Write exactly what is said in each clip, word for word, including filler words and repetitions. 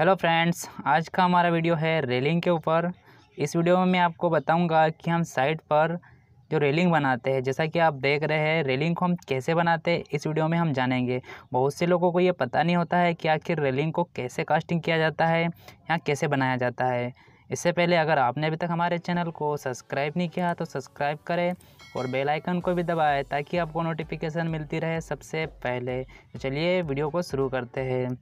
Hello friends, आज का हमारा वीडियो है रेलिंग के ऊपर। इस वीडियो में मैं आपको बताऊंगा कि हम साइट पर जो रेलिंग बनाते हैं, जैसा कि आप देख रहे हैं, रेलिंग को हम कैसे बनाते हैं इस वीडियो में हम जानेंगे। बहुत से लोगों को ये पता नहीं होता है कि आखिर रेलिंग को कैसे कास्टिंग किया जाता है या कैसे बनाया जाता है। इससे पहले अगर आपने अभी तक हमारे चैनल को सब्सक्राइब नहीं किया तो सब्सक्राइब करें और बेल आइकन को भी दबाएं ताकि आपको नोटिफिकेशन मिलती रहे सबसे पहले। तो चलिए वीडियो को शुरू करते हैं।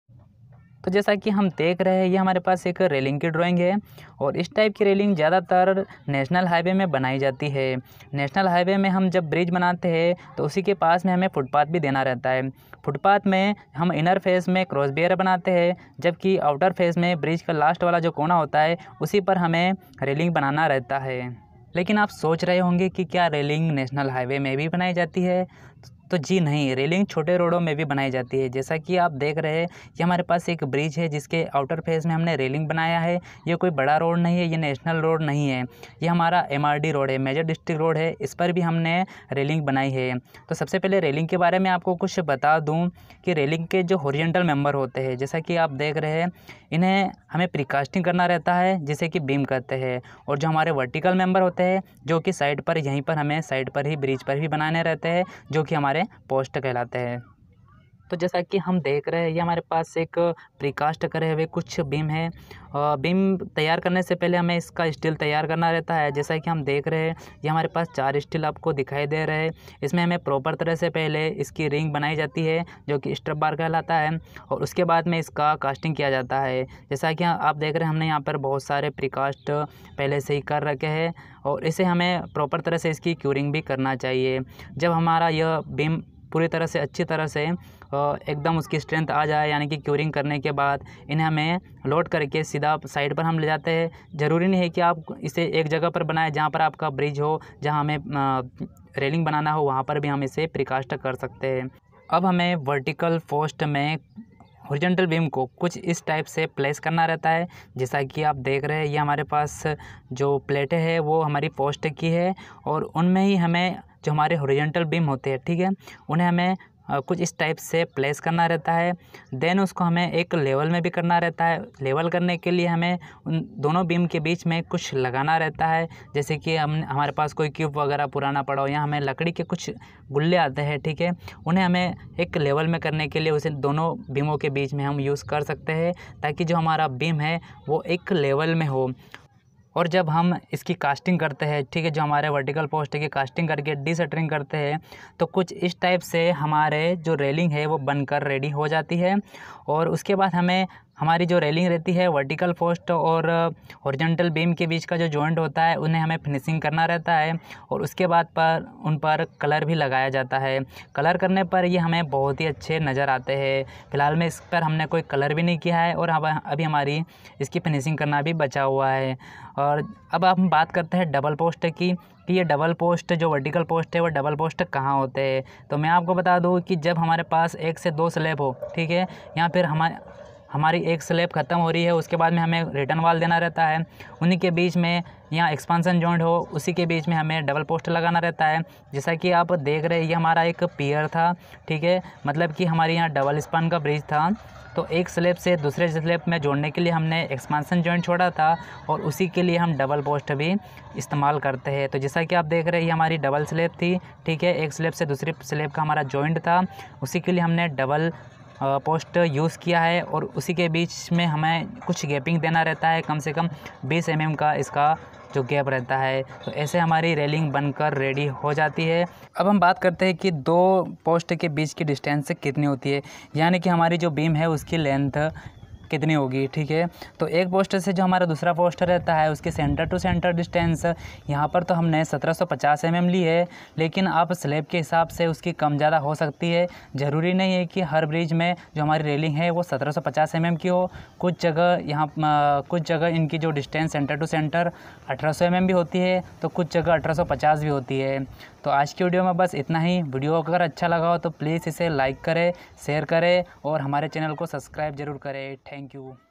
तो जैसा कि हम देख रहे हैं, ये हमारे पास एक रेलिंग की ड्राइंग है और इस टाइप की रेलिंग ज़्यादातर नेशनल हाईवे में बनाई जाती है। नेशनल हाईवे में हम जब ब्रिज बनाते हैं तो उसी के पास में हमें फुटपाथ भी देना रहता है। फुटपाथ में हम इनर फेस में क्रॉस बेयर बनाते हैं, जबकि आउटर फेस में ब्रिज का लास्ट वाला जो कोना होता है उसी पर हमें रेलिंग बनाना रहता है। लेकिन आप सोच रहे होंगे कि क्या रेलिंग नेशनल हाईवे में भी बनाई जाती है? तो जी नहीं, रेलिंग छोटे रोडों में भी बनाई जाती है। जैसा कि आप देख रहे हैं, ये हमारे पास एक ब्रिज है जिसके आउटर फेस में हमने रेलिंग बनाया है। ये कोई बड़ा रोड नहीं है, ये नेशनल रोड नहीं है, ये हमारा एमआरडी रोड है, मेजर डिस्ट्रिक्ट रोड है। इस पर भी हमने रेलिंग बनाई है। तो सबसे पहले रेलिंग के बारे में आपको कुछ बता दूं कि रेलिंग के जो हॉरिजॉन्टल मेंबर होते हैं, जैसा कि आप देख रहे हैं, इन्हें हमें प्रीकास्टिंग करना रहता है जिसे कि बीम कहते हैं। और जो हमारे वर्टिकल मेंबर होते हैं, जो कि साइड पर यहीं पर हमें साइड पर ही ब्रिज पर ही बनाने रहते हैं, जो कि हमारे पोस्ट कहलाते हैं। तो जैसा कि हम देख रहे हैं, ये हमारे पास एक प्रीकास्ट करे हुए कुछ बीम है। बीम तैयार करने से पहले हमें इसका स्टील तैयार करना रहता है। जैसा कि हम देख रहे हैं, ये हमारे पास चार स्टील आपको दिखाई दे रहे हैं। इसमें हमें प्रॉपर तरह से पहले इसकी रिंग बनाई जाती है, जो कि स्ट्रप बार कहलाता है, और उसके बाद में इसका कास्टिंग किया जाता है। जैसा कि आप देख रहे हैं, हमने यहाँ पर बहुत सारे प्रीकास्ट पहले से ही कर रखे हैं और इसे हमें प्रॉपर तरह से इसकी क्यूरिंग भी करना चाहिए। जब हमारा यह बीम पूरी तरह से अच्छी तरह से एकदम उसकी स्ट्रेंथ आ जाए, यानी कि क्यूरिंग करने के बाद इन्हें हमें लोड करके सीधा साइड पर हम ले जाते हैं। ज़रूरी नहीं है कि आप इसे एक जगह पर बनाएं जहां पर आपका ब्रिज हो, जहां हमें रेलिंग बनाना हो, वहां पर भी हम इसे प्रीकास्ट कर सकते हैं। अब हमें वर्टिकल पोस्ट में हॉरिजॉन्टल बीम को कुछ इस टाइप से प्लेस करना रहता है। जैसा कि आप देख रहे हैं, ये हमारे पास जो प्लेटें हैं वो हमारी पोस्ट की है और उनमें ही हमें जो हमारे हॉरिजॉन्टल बीम होते हैं, ठीक है, उन्हें हमें कुछ इस टाइप से प्लेस करना रहता है। देन उसको हमें एक लेवल में भी करना रहता है। लेवल करने के लिए हमें उन दोनों बीम के बीच में कुछ लगाना रहता है। जैसे कि हम हमारे पास कोई क्यूब वगैरह पुराना पड़ा हो या हमें लकड़ी के कुछ गुल्ले आते हैं, ठीक है, उन्हें हमें एक लेवल में करने के लिए उसे दोनों बीमों के बीच में हम यूज़ कर सकते हैं, ताकि जो हमारा बीम है वो एक लेवल में हो। और जब हम इसकी कास्टिंग करते हैं, ठीक है, जो हमारे वर्टिकल पोस्ट की कास्टिंग करके डीसटरिंग करते हैं, तो कुछ इस टाइप से हमारे जो रेलिंग है वो बनकर रेडी हो जाती है। और उसके बाद हमें हमारी जो रेलिंग रहती है, वर्टिकल पोस्ट और हॉरिजॉन्टल बीम के बीच का जो जॉइंट होता है, उन्हें हमें फिनिशिंग करना रहता है और उसके बाद पर उन पर कलर भी लगाया जाता है। कलर करने पर ये हमें बहुत ही अच्छे नज़र आते हैं। फ़िलहाल में इस पर हमने कोई कलर भी नहीं किया है और अब अभी हमारी इसकी फिनिशिंग करना भी बचा हुआ है। और अब हम बात करते हैं डबल पोस्ट की, कि ये डबल पोस्ट जो वर्टिकल पोस्ट है वो डबल पोस्ट कहाँ होते हैं। तो मैं आपको बता दूँ कि जब हमारे पास एक से दो स्लैब हो, ठीक है, या फिर हमारे हमारी एक स्लैब ख़त्म हो रही है, उसके बाद में हमें रिटर्न वाल देना रहता है, उन्हीं के बीच में यहाँ एक्सपांसन जॉइंट हो, उसी के बीच में हमें डबल पोस्ट लगाना रहता है। जैसा कि आप देख रहे हैं, ये हमारा एक पियर था, ठीक है, मतलब कि हमारे यहाँ डबल स्पान का ब्रिज था। तो एक स्लैब से दूसरे स्लैब में जोड़ने के लिए हमने एक्सपांसन जॉइंट छोड़ा था और उसी के लिए हम डबल पोस्ट भी इस्तेमाल करते हैं। तो जैसा कि आप देख रहे हैं, ये हमारी डबल स्लैब थी, ठीक है, एक स्लैब से दूसरी स्लैब का हमारा जॉइंट था, उसी के लिए हमने डबल पोस्ट यूज़ किया है और उसी के बीच में हमें कुछ गैपिंग देना रहता है, कम से कम बीस एम एम का इसका जो गैप रहता है। तो ऐसे हमारी रेलिंग बनकर रेडी हो जाती है। अब हम बात करते हैं कि दो पोस्ट के बीच की डिस्टेंस कितनी होती है, यानी कि हमारी जो बीम है उसकी लेंथ कितनी होगी, ठीक है। तो एक पोस्ट से जो हमारा दूसरा पोस्ट रहता है उसके सेंटर टू सेंटर डिस्टेंस यहाँ पर तो हमने सत्रह सौ पचास एम एम ली है, लेकिन आप स्लैब के हिसाब से उसकी कम ज़्यादा हो सकती है। ज़रूरी नहीं है कि हर ब्रिज में जो हमारी रेलिंग है वो सत्रह सौ पचास एम एम की हो। कुछ जगह यहाँ कुछ जगह इनकी जो डिस्टेंस सेंटर टू सेंटर अठारह सौ एम एम भी होती है, तो कुछ जगह अठारह सौ पचास भी होती है। तो आज की वीडियो में बस इतना ही। वीडियो अगर अच्छा लगा हो तो प्लीज़ इसे लाइक करें, शेयर करें और हमारे चैनल को सब्सक्राइब ज़रूर करें। Thank you.